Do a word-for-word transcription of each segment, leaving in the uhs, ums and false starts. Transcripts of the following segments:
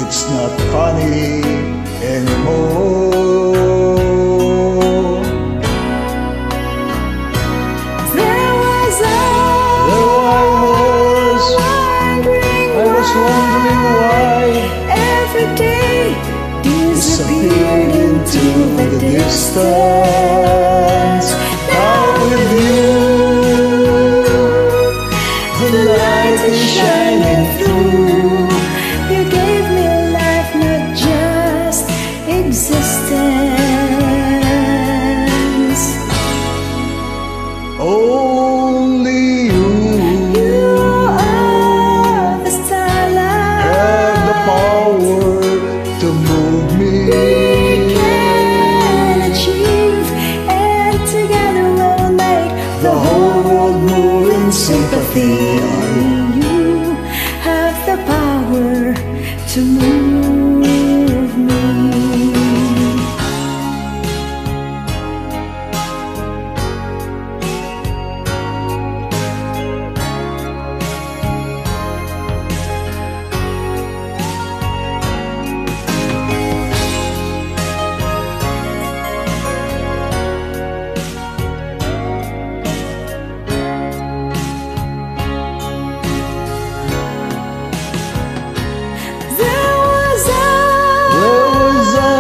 it's not funny anymore. There was I, Though I was, wondering I was wondering why every day disappeared into the distance. Now with you, the light is shining through. You gave me life, not just existence. Only you You are the starlight. have the power to move me. We can achieve, and together we'll make The whole world move in sympathy. Only you have the power to move me. There was I, Where was I?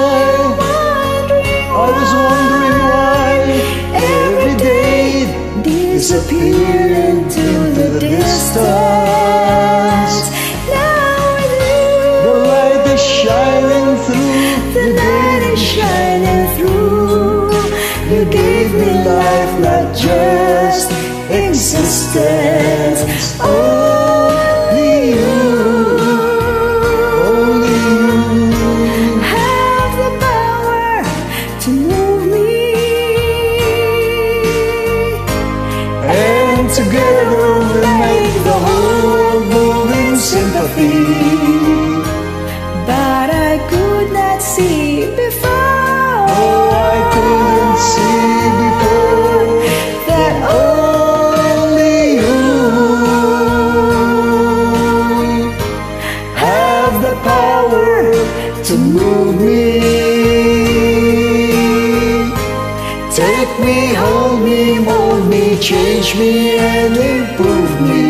I was wondering why every day disappeared into the distance. Now with you, the light is shining through. the light is shining through. You gave me life, not just existence. Only you, only you Have the power to move me, and together we'll make the whole world move in sympathy. but I could not see before. Oh, I couldn't see before that only you have the power to move me. Take me, hold me, mold me, change me and improve me.